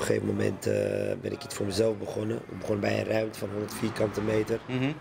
een gegeven moment ben ik iets voor mezelf begonnen. Ik begon bij een ruimte van 100 vierkante meter.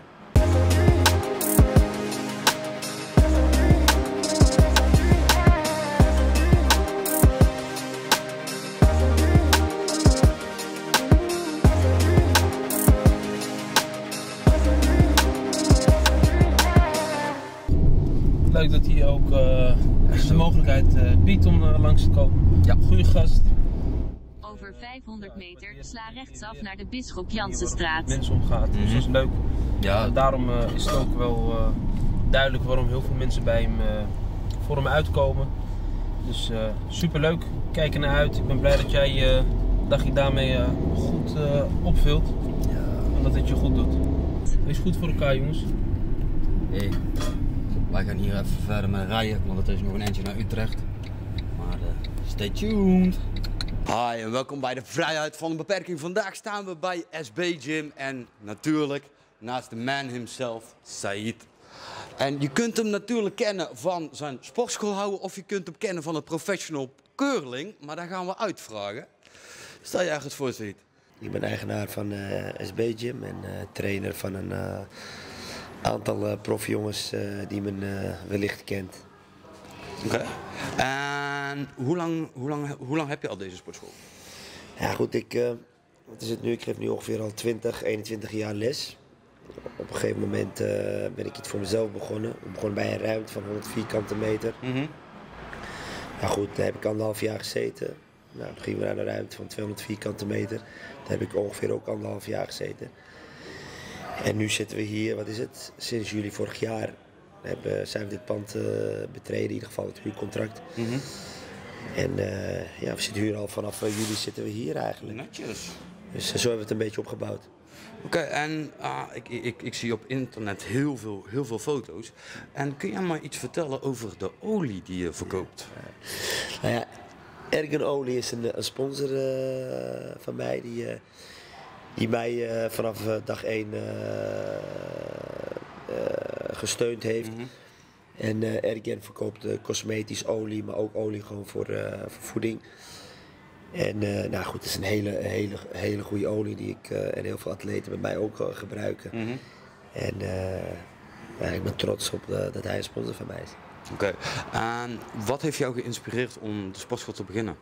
Leuk dat hij ook de mogelijkheid biedt om langs te komen. Ja, goede gast. Over 500 meter sla rechtsaf naar de Bisschop Jansenstraat. Mensen omgaat, dus dat is leuk. Ja. Daarom is het ook wel duidelijk waarom heel veel mensen bij hem voor hem uitkomen. Dus super leuk, kijk er naar uit. Ik ben blij dat jij je dagje daarmee goed opvult. Ja. En dat het je goed doet. Wees goed voor elkaar, jongens. Hey. Wij gaan hier even verder met rijden, want het is nog een eindje naar Utrecht. Maar stay tuned. Hi en welkom bij de Vrijheid van de Beperking. Vandaag staan we bij SB Gym en natuurlijk naast de man himself, Said. En je kunt hem natuurlijk kennen van zijn sportschool houden of je kunt hem kennen van het professional curling. Maar daar gaan we uitvragen. Stel je ergens voor, Said? Ik ben eigenaar van SB Gym en trainer van een aantal profjongens die men wellicht kent. Oké. En hoe lang heb je al deze sportschool? Ja goed, wat is het nu? Ik geef nu ongeveer al 21 jaar les. Op een gegeven moment ben ik iets voor mezelf begonnen. Ik begon bij een ruimte van 100 vierkante meter. Ja goed, daar heb ik 1,5 jaar gezeten. Nou, toen gingen we naar een ruimte van 200 vierkante meter. Daar heb ik ongeveer ook 1,5 jaar gezeten. En nu zitten we hier, wat is het? Sinds juli vorig jaar zijn we dit pand betreden, in ieder geval het huurcontract. En ja, we zitten hier al vanaf juli zitten we hier eigenlijk. Netjes. Dus zo hebben we het een beetje opgebouwd. Oké, en ik zie op internet heel veel foto's. En kun jij maar iets vertellen over de olie die je verkoopt? Nou ja, Ergen Olie is een sponsor van mij die mij vanaf dag 1 gesteund heeft. En Ergen verkoopt cosmetisch olie, maar ook olie gewoon voor voeding. En nou goed, het is een hele goede olie die ik en heel veel atleten bij mij ook gebruiken. En ja, ik ben trots op dat hij een sponsor van mij is. Oké, en wat heeft jou geïnspireerd om de sportschool te beginnen?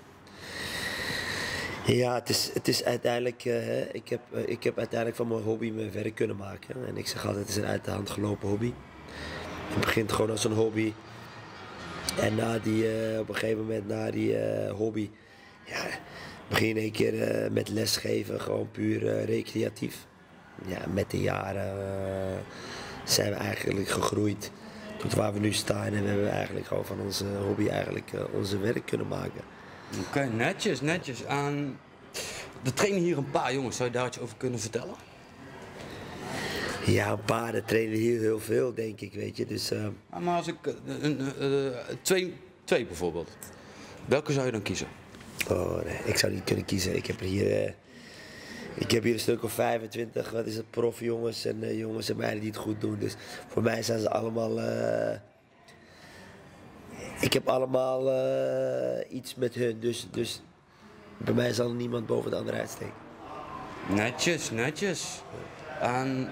Ja, het is uiteindelijk, ik heb uiteindelijk van mijn hobby mijn werk kunnen maken. En ik zeg altijd, het is een uit de hand gelopen hobby. Het begint gewoon als een hobby. En op een gegeven moment na die hobby, ja, begin je in één keer met lesgeven, gewoon puur recreatief. Ja, met de jaren zijn we eigenlijk gegroeid tot waar we nu staan. En we hebben eigenlijk gewoon van onze hobby eigenlijk onze werk kunnen maken. Oké, netjes. En er trainen hier een paar jongens, zou je daar iets over kunnen vertellen? Ja, een paar, er trainen hier heel veel, denk ik, weet je. Dus, maar als ik twee bijvoorbeeld, welke zou je dan kiezen? Oh nee, ik zou niet kunnen kiezen. Ik heb hier een stuk of 25, wat is het, profjongens en jongens en meiden die het goed doen. Dus voor mij zijn ze allemaal... ik heb allemaal iets met hun, dus bij mij zal er niemand boven de ander uitsteken. Netjes. En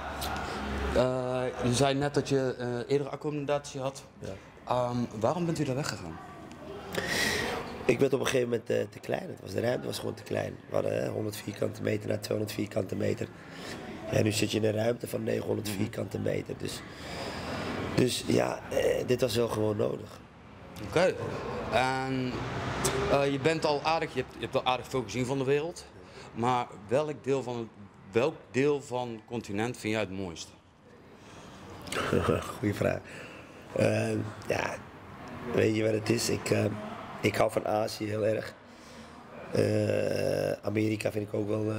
je zei net dat je eerder accommodatie had. Ja. Waarom bent u daar weggegaan? Ik werd op een gegeven moment te klein. De ruimte was gewoon te klein. We hadden 100 vierkante meter naar 200 vierkante meter. En nu zit je in een ruimte van 900 vierkante meter. Dus ja, dit was wel gewoon nodig. Oké. En je bent al aardig, je hebt al aardig veel gezien van de wereld. Maar welk deel van het continent vind jij het mooiste? Goeie vraag. Ja, weet je wat het is? Ik hou van Azië heel erg. Amerika vind ik ook wel,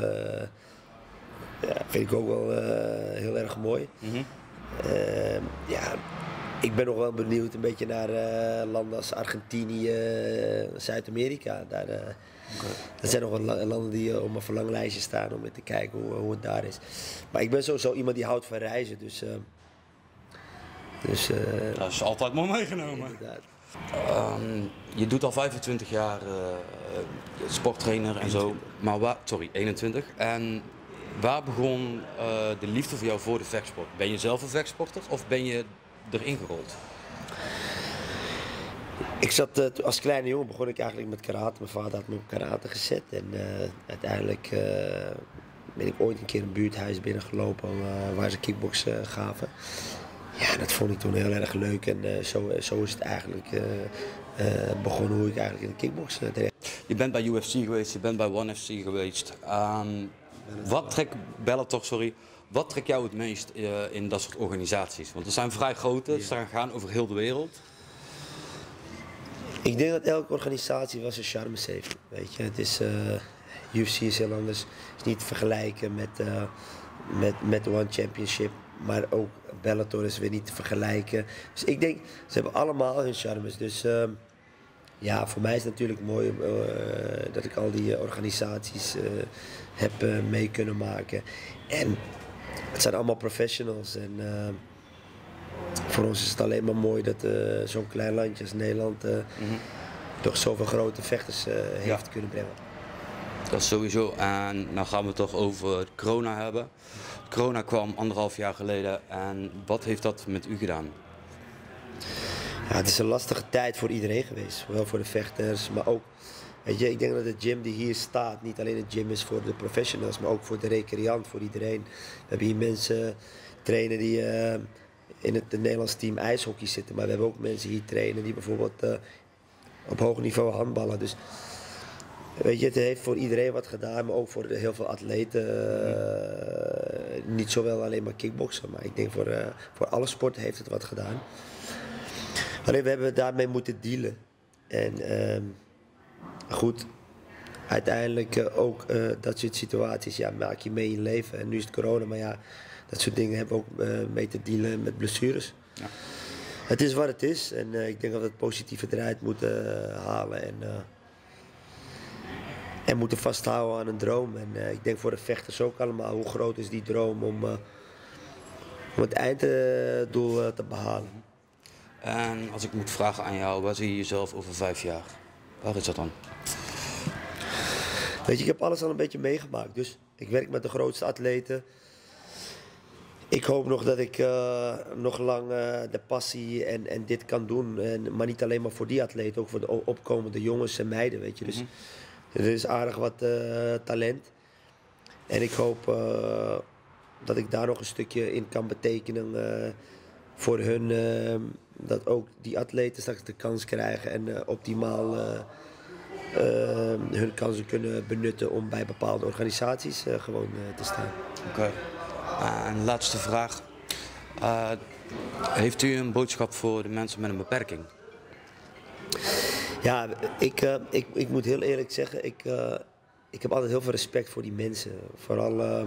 heel erg mooi. Ja, ik ben nog wel benieuwd een beetje naar landen als Argentinië, Zuid-Amerika. Dat zijn nog wel landen die op mijn verlanglijstje staan om te kijken hoe het daar is. Maar ik ben sowieso iemand die houdt van reizen, dus dat is altijd mooi meegenomen. Inderdaad. Je doet al 25 jaar sporttrainer en zo, maar 21. En waar begon de liefde voor jou voor de vechtsport? Ben je zelf een vechtsporter of ben je erin gerold? Ik zat, als kleine jongen begon ik eigenlijk met karate. Mijn vader had me op karate gezet en uiteindelijk ben ik ooit een keer een buurthuis binnengelopen waar ze kickboksen gaven. Ja, dat vond ik toen heel erg leuk en zo is het eigenlijk begonnen hoe ik eigenlijk in de kickboksen terecht. Je bent bij UFC geweest, je bent bij ONE FC geweest. Wat trekt jou het meest in dat soort organisaties? Want er zijn vrij grote, ze gaan over heel de wereld. Ik denk dat elke organisatie wel zijn charmes heeft. Weet je, het is UFC is heel anders. Het is niet te vergelijken met de One Championship, maar ook Bellator is weer niet te vergelijken. Dus ik denk, ze hebben allemaal hun charmes. Dus ja, voor mij is het natuurlijk mooi dat ik al die organisaties heb mee kunnen maken. En het zijn allemaal professionals. En voor ons is het alleen maar mooi dat zo'n klein landje als Nederland toch zoveel grote vechters heeft kunnen brengen. Dat is sowieso. En nou gaan we het toch over corona hebben. Corona kwam 1,5 jaar geleden en wat heeft dat met u gedaan? Ja, het is een lastige tijd voor iedereen geweest. Zowel voor de vechters, maar ook... Weet je, ik denk dat de gym die hier staat niet alleen een gym is voor de professionals, maar ook voor de recreant, voor iedereen. We hebben hier mensen trainen die in het Nederlands team ijshockey zitten, maar we hebben ook mensen hier trainen die bijvoorbeeld op hoog niveau handballen. Dus weet je, het heeft voor iedereen wat gedaan, maar ook voor heel veel atleten. Niet zowel alleen maar kickboksen, maar ik denk voor alle sporten heeft het wat gedaan. Alleen we hebben daarmee moeten dealen. En goed, uiteindelijk ook dat soort situaties maak je mee in je leven. En nu is het corona, maar ja, dat soort dingen hebben we ook mee te dealen met blessures. Ja. Het is wat het is en ik denk dat we het positieve eruit moeten halen. En moeten vasthouden aan een droom. En ik denk voor de vechters ook allemaal, hoe groot is die droom om het einddoel te behalen. En als ik moet vragen aan jou, waar zie je jezelf over 5 jaar? Waar is dat dan? Weet je, ik heb alles al een beetje meegemaakt. Dus ik werk met de grootste atleten. Ik hoop nog dat ik nog lang de passie en dit kan doen. Maar niet alleen maar voor die atleten, ook voor de opkomende jongens en meiden, weet je. Dus er is aardig wat talent. En ik hoop dat ik daar nog een stukje in kan betekenen voor hun. Dat ook die atleten straks de kans krijgen en optimaal hun kansen kunnen benutten om bij bepaalde organisaties gewoon te staan. Oké. En laatste vraag. Heeft u een boodschap voor de mensen met een beperking? Ja, ik moet heel eerlijk zeggen, ik heb altijd heel veel respect voor die mensen. Vooral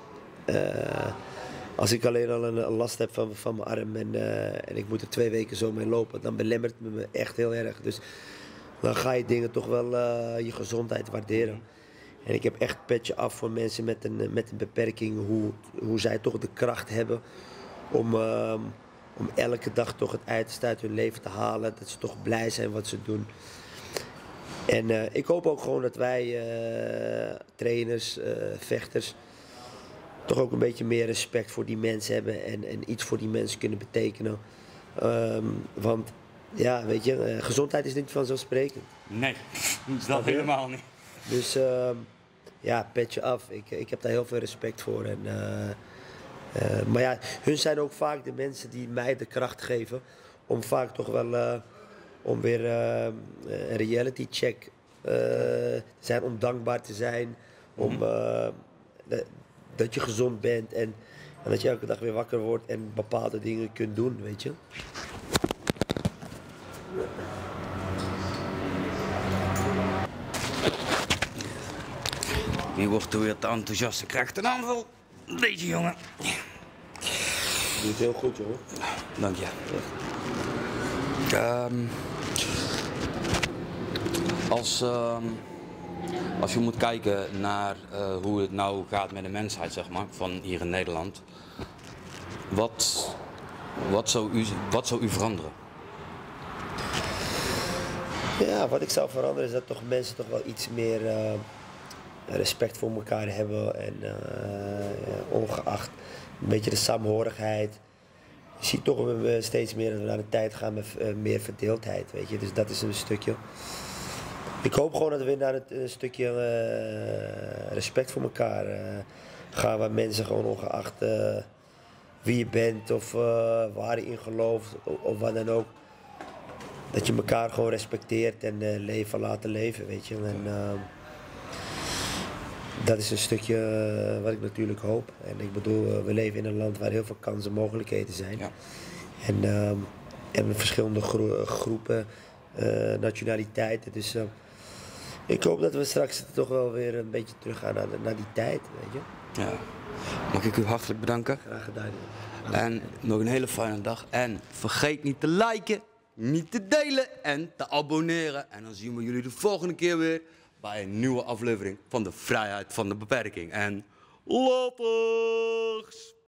als ik alleen al een last heb van mijn arm en ik moet er 2 weken zo mee lopen, dan belemmert het me echt heel erg. Dus dan ga je dingen toch wel je gezondheid waarderen. En ik heb echt petje af voor mensen met een beperking, hoe zij toch de kracht hebben om elke dag toch het uiterste uit hun leven te halen. Dat ze toch blij zijn wat ze doen. En ik hoop ook gewoon dat wij trainers, vechters, toch ook een beetje meer respect voor die mensen hebben en iets voor die mensen kunnen betekenen. Want ja, weet je, gezondheid is niet vanzelfsprekend. Nee, dat helemaal niet. Dus ja, petje af. Ik heb daar heel veel respect voor. Maar ja, hun zijn ook vaak de mensen die mij de kracht geven om vaak toch wel om weer een reality check te zijn, om dankbaar te zijn, om dat je gezond bent en dat je elke dag weer wakker wordt en bepaalde dingen kunt doen, weet je. Wie wordt er weer te enthousiast en krijgt een aanval? Deze jongen. Je doet het heel goed, jongen. Dank je. Als je moet kijken naar hoe het nou gaat met de mensheid, zeg maar, van hier in Nederland. Wat zou u veranderen? Ja, wat ik zou veranderen is dat toch mensen toch wel iets meer respect voor elkaar hebben. En ongeacht een beetje de saamhorigheid. Je ziet toch steeds meer dat we naar de tijd gaan met meer verdeeldheid, weet je. Dus dat is een stukje. Ik hoop gewoon dat we naar het stukje respect voor elkaar gaan. Waar mensen gewoon ongeacht wie je bent of waar je in gelooft of wat dan ook. Dat je elkaar gewoon respecteert en leven laten leven, weet je. En, dat is een stukje wat ik natuurlijk hoop. En ik bedoel, we leven in een land waar heel veel kansen en mogelijkheden zijn. Ja. En verschillende groepen, nationaliteiten. Dus ik hoop dat we straks toch wel weer een beetje teruggaan naar die tijd, weet je. Ja. Mag ik u hartelijk bedanken? Graag gedaan. En nog een hele fijne dag. En vergeet niet te liken, niet te delen en te abonneren. En dan zien we jullie de volgende keer weer bij een nieuwe aflevering van de Vrijheid van de Beperking. En laters!